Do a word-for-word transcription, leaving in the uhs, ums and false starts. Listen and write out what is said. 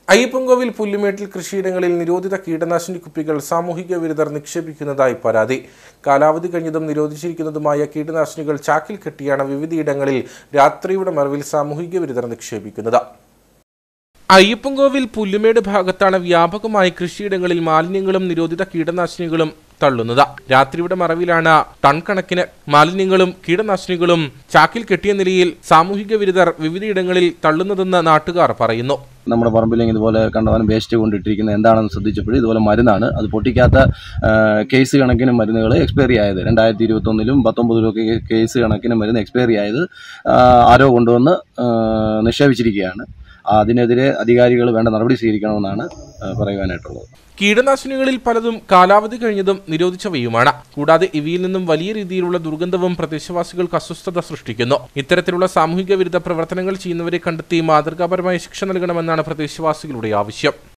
അയ്യപ്പൻകോവിൽ പുല്ലുമേട്ടിൽ കൃഷിയിടങ്ങളിൽ നിരോധിത കീടനാശിനി കുപ്പികൾ സാമൂഹിക വിരുദ്ധർ നിക്ഷേപിക്കുന്നതായി പരാതി. കാലാവധി കഴിഞ്ഞതും നിരോധിച്ചിരിക്കുന്നതുമായ കീടനാശിനികൾ ചാക്കിൽ കെട്ടിയാണ് വിവിധയിടങ്ങളിൽ രാത്രിയുടെ മറവിൽ സാമൂഹിക വിരുദ്ധർ നിക്ഷേപിക്കുന്നത്. അയ്യപ്പൻകോവിൽ പുല്ലുമേട് ഭാഗത്താണ് വ്യാപകമായി കൃഷിയിടങ്ങളിൽ മാലിന്യങ്ങളും നിരോധിത കീടനാശിനികളും തള്ളുന്നത്. രാത്രിയുടെ മറവിലാണ് ടൺ കണക്കിന് മാലിന്യങ്ങളും കീടനാശിനികളും ചാക്കിൽ കെട്ടിയ നിലയിൽ സാമൂഹിക വിരുദ്ധർ വിവിധയിടങ്ങളിൽ തള്ളുന്നതെന്ന് നാട്ടുകാർ പറയുന്നു. നമ്മുടെ പറമ്പിലെങ്കിൽ ഇതുപോലെ കണ്ടവാനും വേസ്റ്റ് കൊണ്ടിട്ടിരിക്കുന്നത് എന്താണെന്ന് ശ്രദ്ധിച്ചപ്പോഴും ഇതുപോലെ മരുന്നാണ്. അത് പൊട്ടിക്കാത്ത കേസ് കണക്കിന് മരുന്നുകൾ എക്സ്പയറി ആയത് രണ്ടായിരത്തി ഇരുപത്തി ഒന്നിലും പത്തൊമ്പതിലും ഒക്കെ കേസ് കണക്കിന് മരുന്ന് എക്സ്പയറി ആയത് ആരോ കൊണ്ടുവന്ന് നിക്ഷേപിച്ചിരിക്കുകയാണ്. അതിനെതിരെ അധികാരികൾ വേണ്ട നടപടി സ്വീകരിക്കണമെന്നാണ് പറയുവാനായിട്ടുള്ളത്. കീടനാശിനികളിൽ പലതും കാലാവധി കഴിഞ്ഞതും നിരോധിച്ചവയുമാണ്. കൂടാതെ ഇവയിൽ നിന്നും വലിയ രീതിയിലുള്ള ദുർഗന്ധവും പ്രദേശവാസികൾക്ക് അസ്വസ്ഥത സൃഷ്ടിക്കുന്നു. ഇത്തരത്തിലുള്ള സാമൂഹിക വിരുദ്ധ പ്രവർത്തനങ്ങൾ ചെയ്യുന്നവരെ കണ്ടെത്തി മാതൃകാപരമായ ശിക്ഷ നൽകണമെന്നാണ് പ്രദേശവാസികളുടെ ആവശ്യം.